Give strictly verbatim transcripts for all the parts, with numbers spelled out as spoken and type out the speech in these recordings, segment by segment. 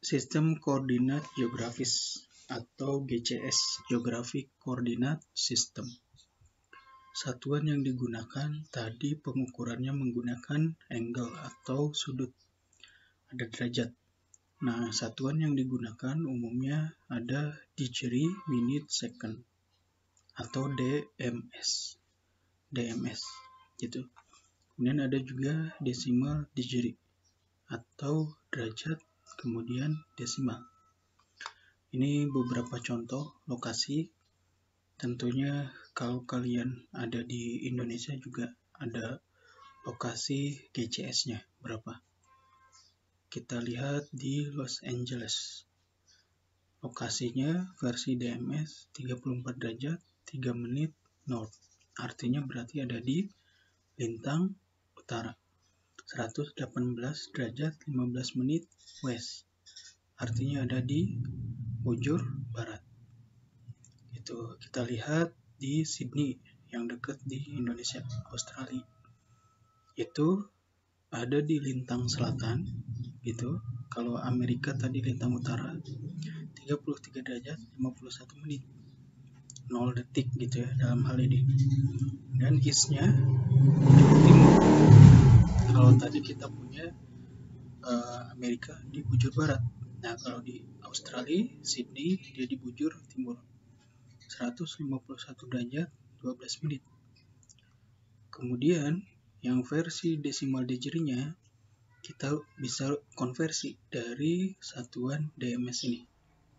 Sistem Koordinat Geografis atau G C S, Geographic Coordinate System. Satuan yang digunakan tadi pengukurannya menggunakan angle atau sudut, ada derajat. Nah, satuan yang digunakan umumnya ada degree, minute, second atau D M S. D M S gitu. Kemudian ada juga decimal degree atau derajat kemudian desimal. Ini beberapa contoh lokasi. Tentunya kalau kalian ada di Indonesia juga ada lokasi G C S-nya berapa. Kita lihat di Los Angeles. Lokasinya versi D M S tiga puluh empat derajat tiga menit north. Artinya berarti ada di lintang utara. seratus delapan belas derajat lima belas menit west. Artinya ada di bujur barat. Itu kita lihat di Sydney yang dekat di Indonesia, Australia. Itu ada di lintang selatan gitu. Kalau Amerika tadi lintang utara tiga puluh tiga derajat lima puluh satu menit. nol detik gitu ya dalam hal ini. Dan east-nya bujur timur. Kalau tadi kita punya uh, Amerika di bujur barat. Nah, kalau di Australia, Sydney, dia di bujur timur. seratus lima puluh satu derajat dua belas menit. Kemudian, yang versi decimal degree-nya, kita bisa konversi dari satuan D M S ini.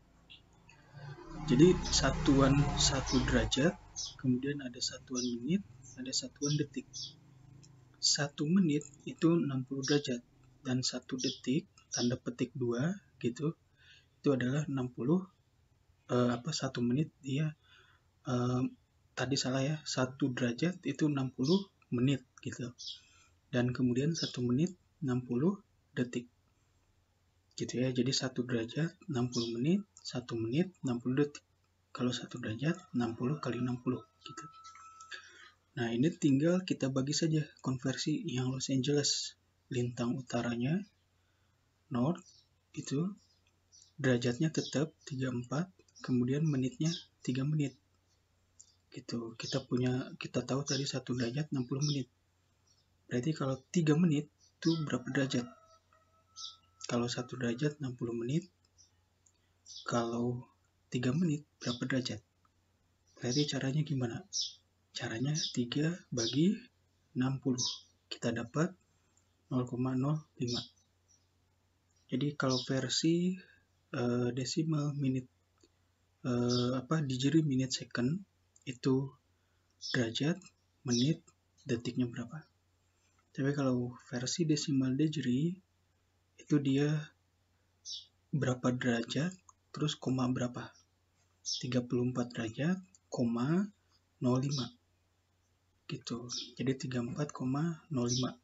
Jadi, satuan satu derajat, kemudian ada satuan menit, ada satuan detik. Satu menit itu enam puluh derajat, dan satu detik, tanda petik dua, gitu, itu adalah enam puluh, eh, apa, satu menit dia, eh, tadi salah ya, satu derajat itu enam puluh menit, gitu. Dan kemudian satu menit enam puluh detik. Gitu ya, jadi satu derajat enam puluh menit, satu menit enam puluh detik. Kalau satu derajat enam puluh kali enam puluh, gitu. Nah, ini tinggal kita bagi saja konversi yang Los Angeles. Lintang utaranya, north, itu derajatnya tetap tiga puluh empat, kemudian menitnya tiga menit. Gitu. Kita punya kita tahu tadi satu derajat enam puluh menit. Berarti kalau tiga menit itu berapa derajat? Kalau satu derajat enam puluh menit, kalau tiga menit berapa derajat? Berarti caranya gimana? Caranya tiga bagi enam puluh. Kita dapat nol koma nol lima. Jadi kalau versi uh, decimal minute uh, apa degree minute second itu derajat, menit, detiknya berapa. Tapi kalau versi decimal degree itu dia berapa derajat terus koma berapa. tiga puluh empat derajat, koma nol lima. Gitu. Jadi tiga puluh empat koma nol lima.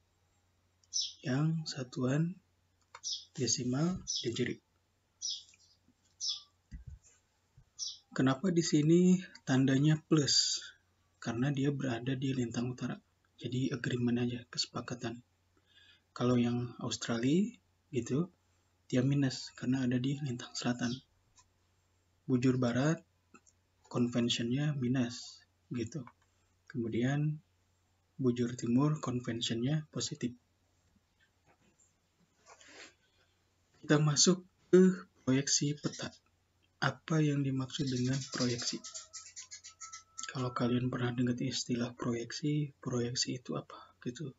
Yang satuan decimal degree. Kenapa di sini tandanya plus? Karena dia berada di lintang utara. Jadi agreement aja, kesepakatan. Kalau yang Australia gitu, dia minus karena ada di lintang selatan. Bujur barat, conventionnya minus gitu. Kemudian bujur timur, conventionnya positif. Kita masuk ke proyeksi peta. Apa yang dimaksud dengan proyeksi? Kalau kalian pernah dengar istilah proyeksi, proyeksi itu apa? Gitu.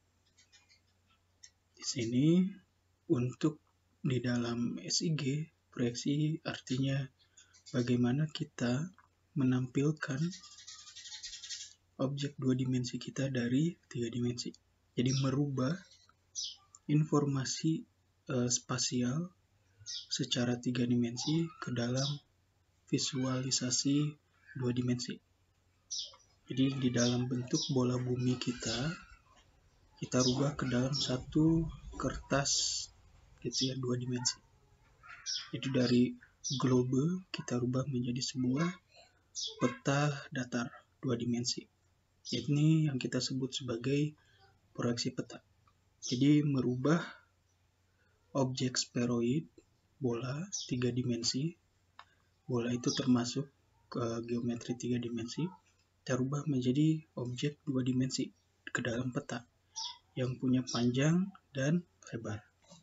Di sini untuk di dalam S I G, proyeksi artinya bagaimana kita menampilkan objek dua dimensi kita dari tiga dimensi. Jadi merubah informasi uh, spasial secara tiga dimensi ke dalam visualisasi dua dimensi. Jadi di dalam bentuk bola bumi kita, kita rubah ke dalam satu kertas gitu ya, dua dimensi. Jadi dari globe kita rubah menjadi sebuah peta datar dua dimensi. Ini yang kita sebut sebagai proyeksi peta. Jadi merubah objek spheroid bola tiga dimensi. Bola itu termasuk ke geometri tiga dimensi. Kita rubah menjadi objek dua dimensi ke dalam peta yang punya panjang dan lebar.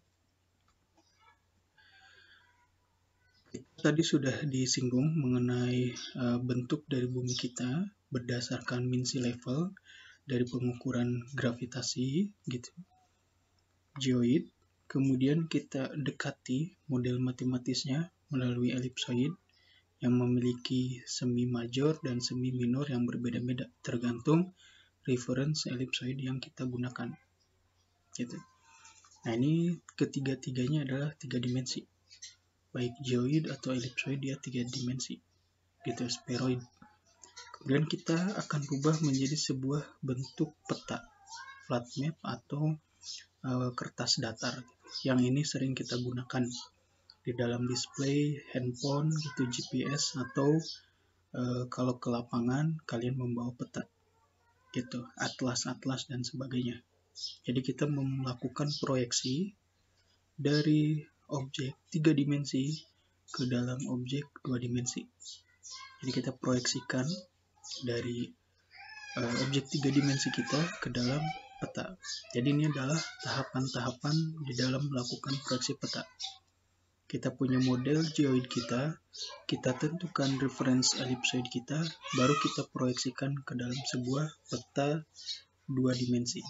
Tadi sudah disinggung mengenai uh, bentuk dari bumi kita berdasarkan min sea level dari pengukuran gravitasi gitu, geoid. Kemudian kita dekati model matematisnya melalui elipsoid yang memiliki semi major dan semi minor yang berbeda-beda tergantung reference elipsoid yang kita gunakan gitu. Nah, ini ketiga-tiganya adalah tiga dimensi, baik geoid atau elipsoid dia tiga dimensi gitu, spheroid. Kemudian kita akan rubah menjadi sebuah bentuk peta, flat map atau uh, kertas datar. Yang ini sering kita gunakan di dalam display handphone gitu, G P S, atau uh, kalau ke lapangan kalian membawa peta gitu, atlas-atlas dan sebagainya. Jadi kita melakukan proyeksi dari objek tiga dimensi ke dalam objek dua dimensi. Jadi kita proyeksikan dari uh, objek tiga dimensi kita ke dalam peta. Jadi ini adalah tahapan-tahapan di dalam melakukan proyeksi peta. Kita punya model geoid kita, kita tentukan reference ellipsoid kita, baru kita proyeksikan ke dalam sebuah peta dua dimensi.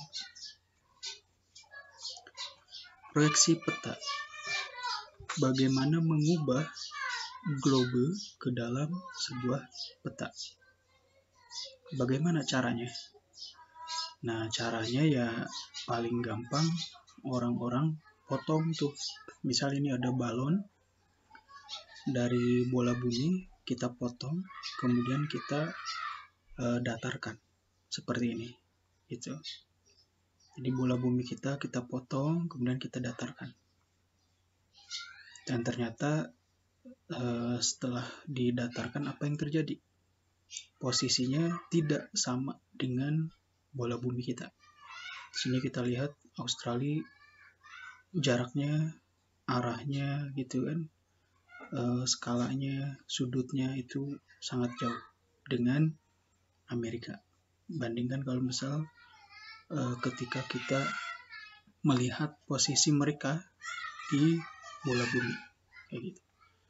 Proyeksi peta. Bagaimana mengubah globe ke dalam sebuah peta? Bagaimana caranya? Nah, caranya ya paling gampang, orang-orang potong tuh. Misal ini ada balon dari bola bumi, kita potong, kemudian kita uh, datarkan seperti ini, gitu. Jadi bola bumi kita kita potong, kemudian kita datarkan. Dan ternyata uh, setelah didatarkan apa yang terjadi? Posisinya tidak sama dengan bola bumi kita. Sini kita lihat Australia, jaraknya, arahnya gitu kan, e, skalanya, sudutnya itu sangat jauh dengan Amerika. Bandingkan kalau misal e, ketika kita melihat posisi mereka di bola bumi kayak gitu.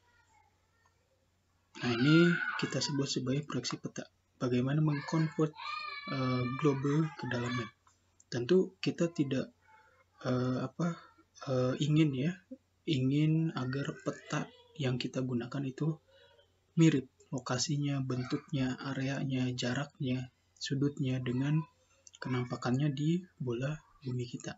Nah, ini kita sebut sebagai proyeksi peta. Bagaimana mengkonvert uh, globe ke dalam map. Tentu kita tidak uh, apa uh, ingin ya, ingin agar peta yang kita gunakan itu mirip lokasinya, bentuknya, areanya, jaraknya, sudutnya dengan kenampakannya di bola bumi kita.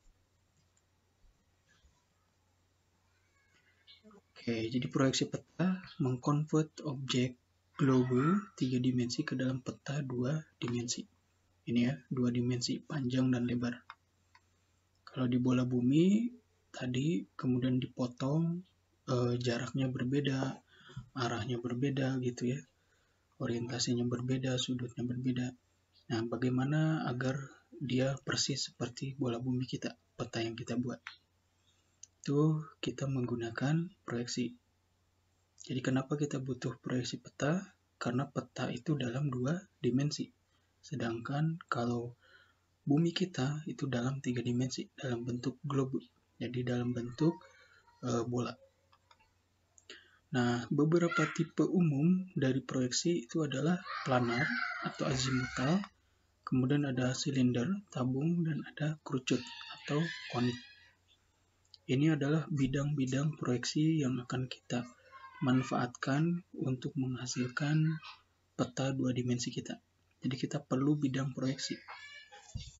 Oke, jadi proyeksi peta mengkonvert objek globe tiga dimensi ke dalam peta dua dimensi. Ini ya, dua dimensi, panjang dan lebar. Kalau di bola bumi tadi kemudian dipotong, eh, jaraknya berbeda, arahnya berbeda gitu ya, orientasinya berbeda, sudutnya berbeda. Nah, bagaimana agar dia persis seperti bola bumi kita, peta yang kita buat? Itu kita menggunakan proyeksi. Jadi kenapa kita butuh proyeksi peta? Karena peta itu dalam dua dimensi. Sedangkan kalau bumi kita itu dalam tiga dimensi, dalam bentuk globe. Jadi dalam bentuk e, bola. Nah, beberapa tipe umum dari proyeksi itu adalah planar atau azimutal, kemudian ada silinder, tabung, dan ada kerucut atau konik. Ini adalah bidang-bidang proyeksi yang akan kita manfaatkan untuk menghasilkan peta dua dimensi kita. Jadi kita perlu bidang proyeksi.